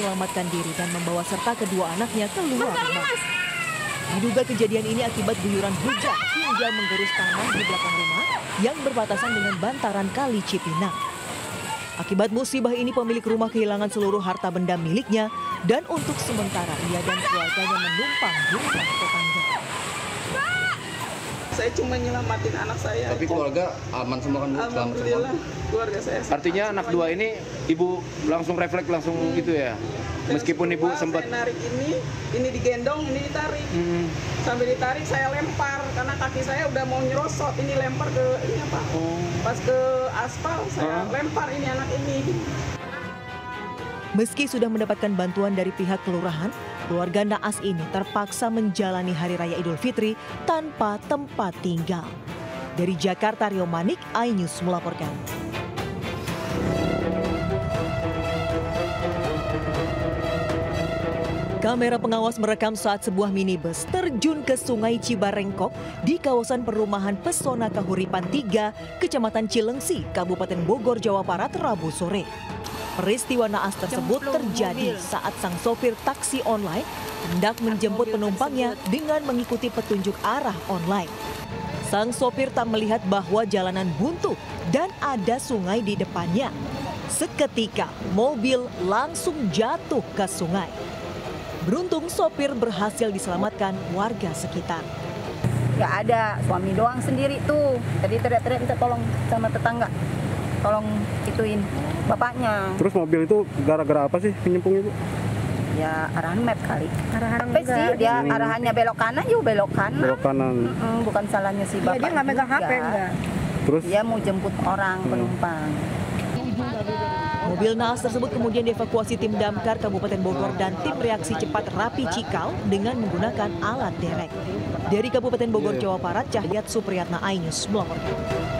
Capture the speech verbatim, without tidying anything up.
menyelamatkan diri dan membawa serta kedua anaknya keluar rumah. Diduga kejadian ini akibat guyuran hujan hingga menggerus tanah di belakang rumah yang berbatasan dengan bantaran Kali Cipinang. Akibat musibah ini pemilik rumah kehilangan seluruh harta benda miliknya dan untuk sementara ia dan keluarganya menumpang di rumah tetangga. Saya cuma nyelamatin anak saya. Tapi keluarga aman semua kan, Bu? Alhamdulillah, keluarga saya. Artinya anak dua ini ibu langsung refleks langsung hmm. gitu ya. Meskipun ibu sempat narik ini, ini digendong, ini ditarik. Hmm. Sambil ditarik saya lempar karena kaki saya udah mau nyerosot, ini lempar ke ini apa? Oh. Pas ke aspal saya oh. lempar ini anak ini. Meski sudah mendapatkan bantuan dari pihak kelurahan, keluarga Naas ini terpaksa menjalani Hari Raya Idul Fitri tanpa tempat tinggal. Dari Jakarta, Rio Manik, iNews melaporkan. Kamera pengawas merekam saat sebuah minibus terjun ke Sungai Cibarengkok di kawasan perumahan Pesona Kahuripan tiga, Kecamatan Cilengsi, Kabupaten Bogor, Jawa Barat, Rabu sore. Peristiwa naas tersebut terjadi saat sang sopir taksi online hendak menjemput penumpangnya dengan mengikuti petunjuk arah online. Sang sopir tak melihat bahwa jalanan buntu dan ada sungai di depannya. Seketika mobil langsung jatuh ke sungai. Beruntung sopir berhasil diselamatkan warga sekitar. Gak ada, suami doang sendiri tuh. Tadi teriak-teriak minta tolong sama tetangga. Tolong ituin bapaknya. Terus mobil itu gara-gara apa sih penyempung itu? Ya arahan map kali. Arahan Apa sih dia hmm. arahannya belok kanan, yuk belok kanan. Belok kanan. Mm-mm, bukan salahnya si bapak. Ya, dia nggak megang H P enggak. Terus dia mau jemput orang hmm. penumpang. Mobil naas tersebut kemudian dievakuasi tim damkar Kabupaten Bogor dan tim reaksi cepat Rapi Cikal dengan menggunakan alat derek. Dari Kabupaten Bogor, Jawa Barat, Cahyat Supriyatna, iNews melaporkan.